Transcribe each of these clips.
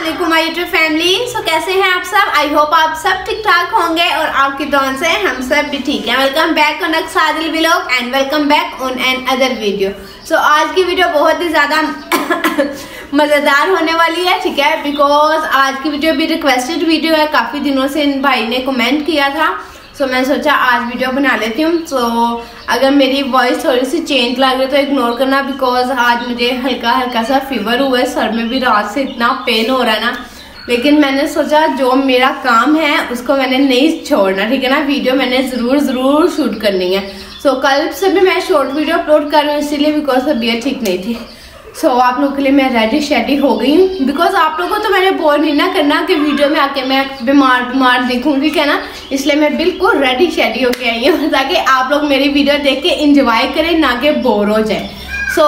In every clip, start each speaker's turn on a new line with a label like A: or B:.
A: अस्सलामुअलैकुम my YouTube family. सो कैसे हैं आप सब? आई होप आप सब ठीक ठाक होंगे और आपकी दुआ से हम सब भी ठीक हैं। वेलकम बैक ऑन अक्सादिल vlog and welcome back on another video. So आज की वीडियो बहुत ही ज़्यादा मज़ेदार होने वाली है, ठीक है, बिकॉज आज की वीडियो भी रिक्वेस्टेड वीडियो है। काफ़ी दिनों से इन भाई ने कमेंट किया था, सो मैंने सोचा आज वीडियो बना लेती हूँ। सो अगर मेरी वॉइस थोड़ी सी चेंज लग रही तो इग्नोर करना, बिकॉज आज मुझे हल्का हल्का सा फीवर हुआ है, सर में भी रात से इतना पेन हो रहा है ना। लेकिन मैंने सोचा जो मेरा काम है उसको मैंने नहीं छोड़ना, ठीक है ना। वीडियो मैंने ज़रूर शूट करनी है। सो कल से भी मैं शॉर्ट वीडियो अपलोड कर रही हूँ, इसीलिए बिकॉज तबीयत ठीक नहीं थी। सो आप लोगों के लिए मैं रेडी शेडी हो गई हूँ, बिकॉज आप लोगों को तो मैंने बोर नहीं ना करना कि वीडियो में आके मैं बीमार दिखूंगी, क्या ना। इसलिए मैं बिल्कुल रेडी शेडी होके आई हूँ ताकि आप लोग मेरी वीडियो देख के इंजॉय करें, ना कि बोर हो जाए। सो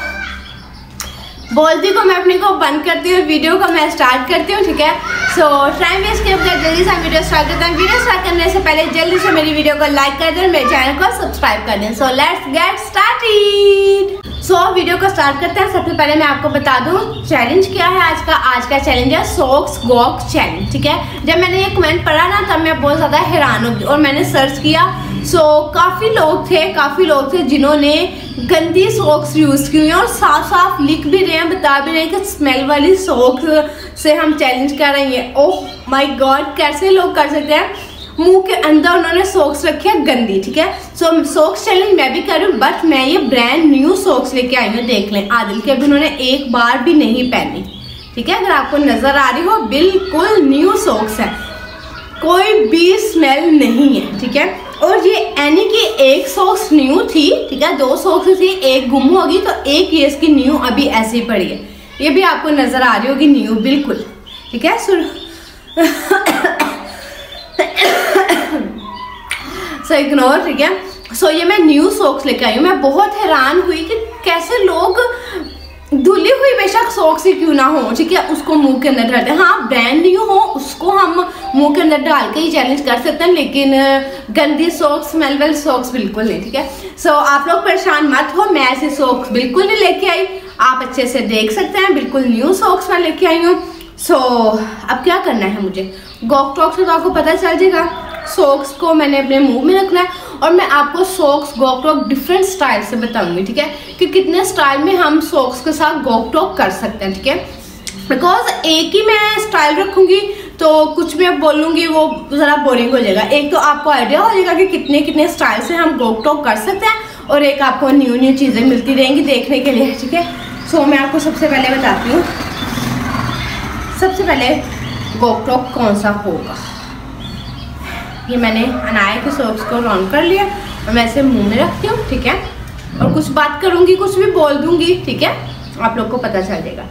A: बोलती को मैं अपनी को बंद करती हूँ, वीडियो को मैं स्टार्ट करती हूँ, ठीक है। सो टाइम वेस्ट के बगैर जल्दी से हम वीडियो स्टार्ट करते हैं। वीडियो स्टार्ट करने से पहले जल्दी से मेरी वीडियो को लाइक कर दें, मेरे चैनल को सब्सक्राइब कर दें। So let's get started. So video को स्टार्ट करते हैं। सबसे पहले मैं आपको बता दूं चैलेंज क्या है आज का। आज का चैलेंज है सॉक्स गॉक चैलेंज, ठीक है। जब मैंने ये कमेंट पढ़ा ना तब मैं बहुत ज़्यादा हैरान हो गई और मैंने सर्च किया। सो काफ़ी लोग थे जिन्होंने गंदी सॉक्स यूज़ की हुई हैं और साफ साफ लिख भी रहे हैं, बता भी रहे हैं कि स्मेल वाली सॉक्स से हम चैलेंज कर रहे हैं। ओह माय गॉड, कैसे लोग कर सकते हैं। मुंह के अंदर उन्होंने सॉक्स रखी है गंदी, ठीक है। सो सॉक्स चैलेंज मैं भी कर रही हूँ, बट मैं ये ब्रांड न्यू सॉक्स लेके आई हूँ। देख लें, आदिल के अभी उन्होंने एक बार भी नहीं पहनी, ठीक है। अगर आपको नजर आ रही हो, बिल्कुल न्यू सॉक्स है, कोई भी स्मेल नहीं है, ठीक है। और ये यानी कि एक सॉक्स न्यू थी, ठीक है, 2 सॉक्स थी, एक गुम होगी तो एक ये इसकी न्यू अभी ऐसे ही पड़ी है। ये भी आपको नजर आ रही होगी न्यू, बिल्कुल, ठीक है। सो इग्नोर, ठीक है। सो ये मैं न्यू सॉक्स लेकर आई हूँ। मैं बहुत हैरान हुई कि कैसे लोग धुली हुई बेशक सॉक्स ही क्यों ना हो, ठीक है, उसको मुंह के अंदर डालते हैं। हाँ, ब्रांड न्यू हो उसको हम मुंह के अंदर डाल के ही चैलेंज कर सकते हैं, लेकिन गंदी सॉक्स, स्मेल वाली सॉक्स बिल्कुल नहीं, ठीक है। सो आप लोग परेशान मत हो, मैं ऐसे सॉक्स बिल्कुल नहीं लेके आई। आप अच्छे से देख सकते हैं, बिल्कुल न्यू सॉक्स मैं लेके आई हूँ। सो अब क्या करना है मुझे, गॉक टॉक से तो आपको पता चल जाएगा। सॉक्स को मैंने अपने मुंह में रखना है और मैं आपको सॉक्स गॉक टॉक डिफरेंट स्टाइल से बताऊंगी, ठीक है, कि कितने स्टाइल में हम सॉक्स के साथ गॉक टॉक कर सकते हैं, ठीक है। बिकॉज एक ही मैं स्टाइल रखूंगी तो कुछ भी अब बोलूंगी वो ज़रा बोरिंग हो जाएगा। एक तो आपको आइडिया हो जाएगा कि कितने स्टाइल से हम गॉक टॉक कर सकते हैं, और एक आपको न्यू चीज़ें मिलती रहेंगी देखने के लिए, ठीक है। सो मैं आपको सबसे पहले बताती हूँ, सबसे पहले गॉक टॉक कौन सा होगा। ये मैंने अनाया के सॉक्स को राउंड कर लिया और मैं इसे मुंह में रखती हूँ, ठीक है, और कुछ बात करूँगी, कुछ भी बोल दूँगी, ठीक है, आप लोग को पता चल जाएगा।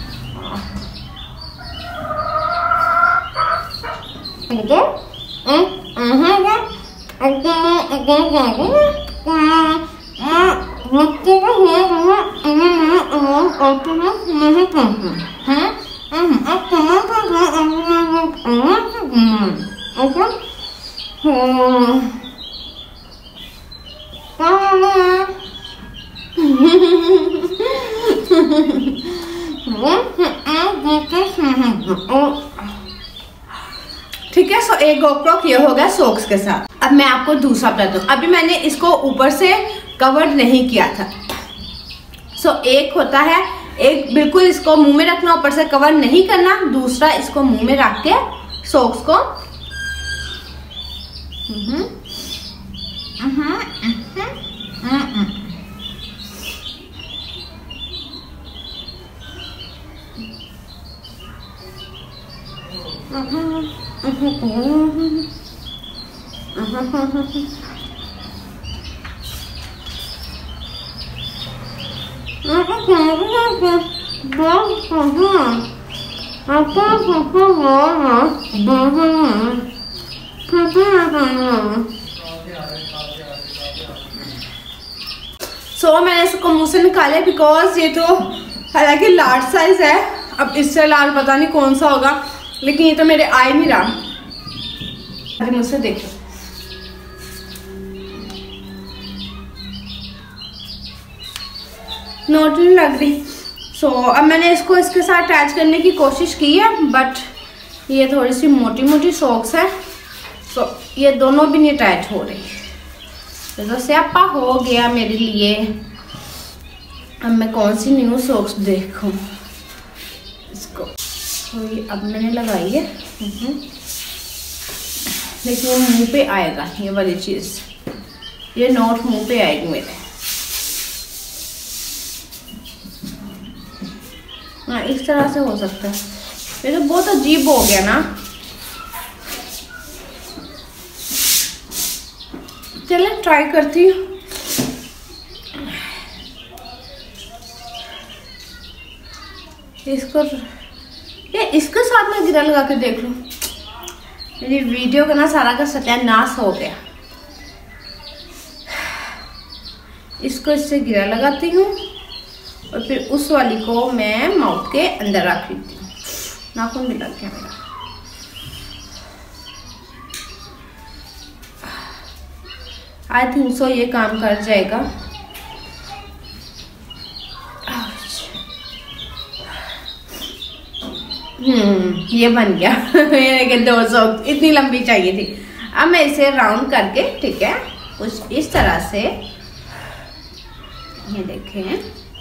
A: ठीक है। सो एक गॉक टॉक ये हो गया सॉक्स के साथ। अब मैं आपको दूसरा बताता हूँ। अभी मैंने इसको ऊपर से कवर नहीं किया था। सो एक होता है, एक बिल्कुल इसको मुंह में रखना, ऊपर से कवर नहीं करना। दूसरा इसको मुंह में रख के सॉक्स को सो मैंने इसको मुंह से निकाले, बिकॉज ये तो हालांकि लार्ज साइज है। अब इससे लार्ज पता नहीं कौन सा होगा, लेकिन ये तो मेरे आ ही नहीं रहा। अभी मुझसे देखो, नोट नहीं लग रही। अब मैंने इसको इसके साथ अटैच करने की कोशिश की है, बट ये थोड़ी सी मोटी मोटी सॉक्स है, तो ये दोनों भी नहीं अटैच हो रही। तो स्यापा हो गया मेरे लिए। अब मैं कौन सी न्यू सॉक्स देखूं इसको। तो ये अब मैंने लगाई है, लेकिन वो मुंह पे आएगा ये वाली चीज़, ये नोट मुंह पे आएगी मेरे। हाँ, इस तरह से हो सकता है। ये तो बहुत अजीब हो गया ना। चलें ट्राई करती हूँ। इसके साथ मैं गिरा लगा के देख लूँ। मेरी वीडियो का ना सारा का सत्यानाश हो गया। इसको इससे गिरा लगाती हूँ और फिर उस वाली को मैं माउथ के अंदर रख लेती हूँ। नाखून भी लग गया मेरा। आई थिंक सो ये काम कर जाएगा। ये बन गया। ये 200 इतनी लंबी चाहिए थी। अब मैं इसे राउंड करके, ठीक है, कुछ इस तरह से, ये देखें,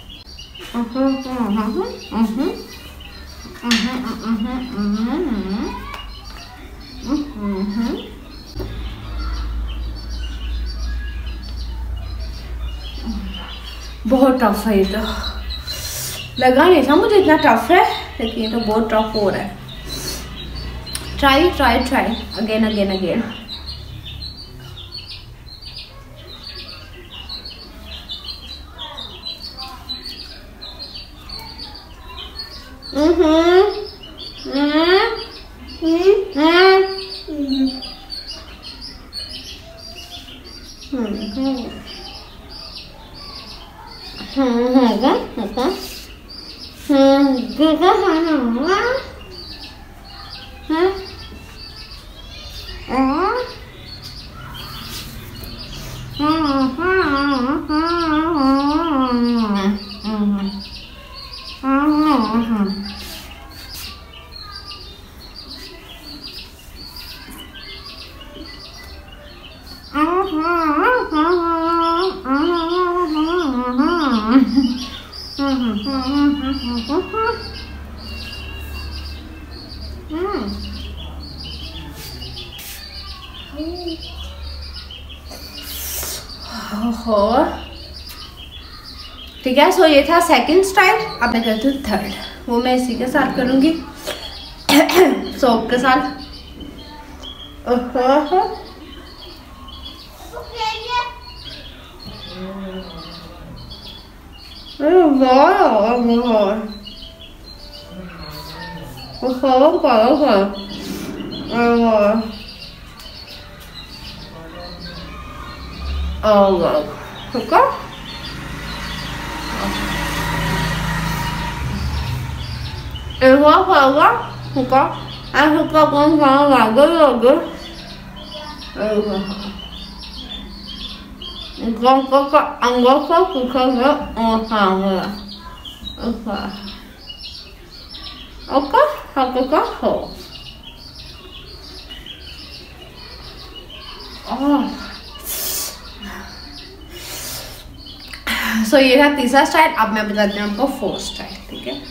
A: बहुत टफ है ये तो। लगा नहीं था मुझे इतना टफ है, लेकिन ये तो बहुत टफ हो रहा है। Try try try again again again. ठीक है, सो ये था सेकंड स्टाइल। अब मैं करती हूँ थर्ड। वो मैं इसी के साथ करूँगी, सोप के साथ। सो ये था तीसरा स्टाइल। अब मैं बताती हूँ आपको फोर्थ स्टाइल। ठीक है,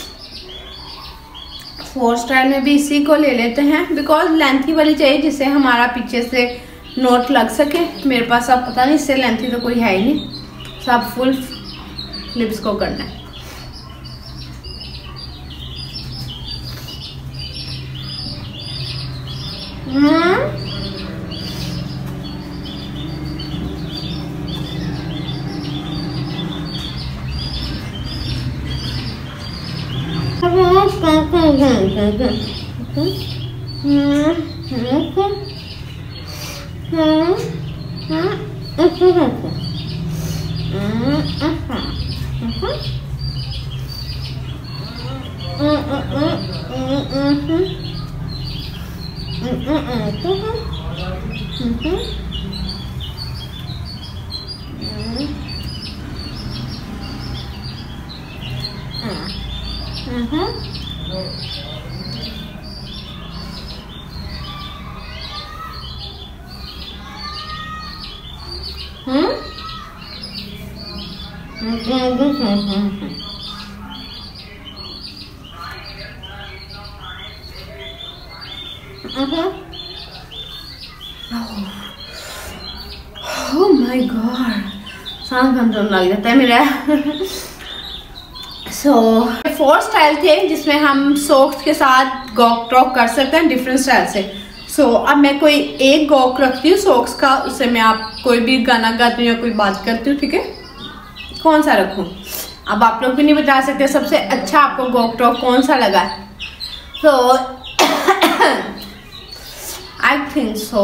A: फोर्थ स्टाइल में भी इसी को ले लेते हैं, बिकॉज लेंथी वाली चाहिए जिससे हमारा पीछे से नोट लग सके। मेरे पास अब पता नहीं, इससे लेंथी तो कोई है ही नहीं, सब फुल लिप्स को करना है। Oh my God, सांस बंद होने लग जाता है मेरा। फोर स्टाइल थे जिसमें हम सॉक्स के साथ गॉक टॉक कर सकते हैं डिफरेंट स्टाइल से। अब मैं कोई एक गॉक रखती हूँ सॉक्स का, उससे मैं आप कोई भी गाना गाती हूँ या कोई बात करती हूँ, ठीक है। कौन सा रखूँ अब आप लोग भी नहीं बता सकते सबसे अच्छा आपको गॉक टॉक कौन सा लगा। आई थिंक सो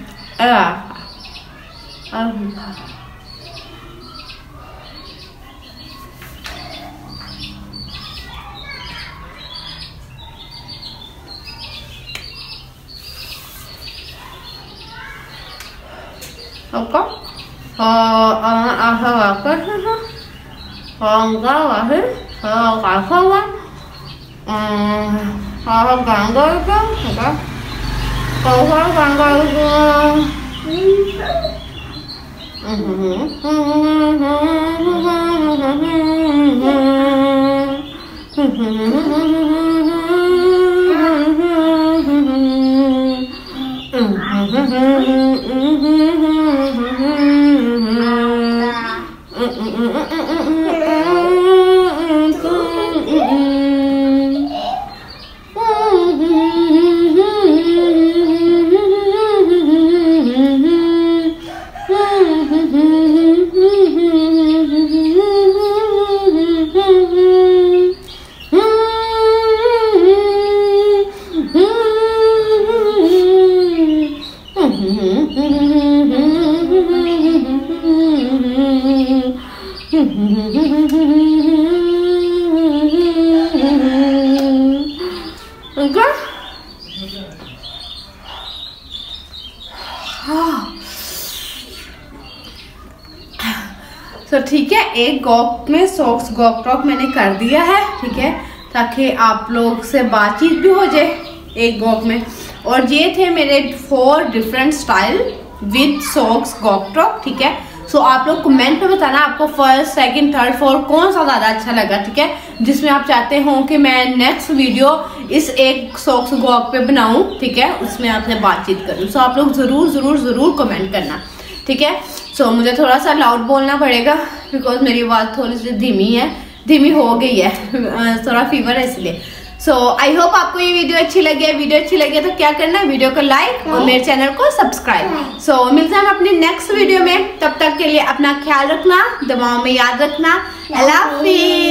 A: तो ठीक है, एक गॉक में सॉक्स गॉक टॉक मैंने कर दिया है, ठीक है, ताकि आप लोग से बातचीत भी हो जाए एक गॉक में। और ये थे मेरे 4 डिफरेंट स्टाइल विद सॉक्स गॉक टॉक, ठीक है। आप लोग कमेंट में बताना आपको फर्स्ट, सेकंड, थर्ड, फोर्थ कौन सा ज़्यादा अच्छा लगा, ठीक है, जिसमें आप चाहते हो कि मैं नेक्स्ट वीडियो इस एक सॉक्स गॉक पे बनाऊं, ठीक है, उसमें आपसे बातचीत करूं। आप लोग ज़रूर कमेंट करना, ठीक है। मुझे थोड़ा सा लाउड बोलना पड़ेगा बिकॉज मेरी आवाज़ थोड़ी सी धीमी हो गई है, थोड़ा फीवर है इसलिए। आई होप आपको ये वीडियो अच्छी लगी है। वीडियो अच्छी लगी है तो क्या करना है, वीडियो को लाइक और मेरे चैनल को सब्सक्राइब। मिलते हैं हम अपने नेक्स्ट वीडियो में, तब तक के लिए अपना ख्याल रखना, दुआओं में याद रखना। अल्लाह हाफिज़।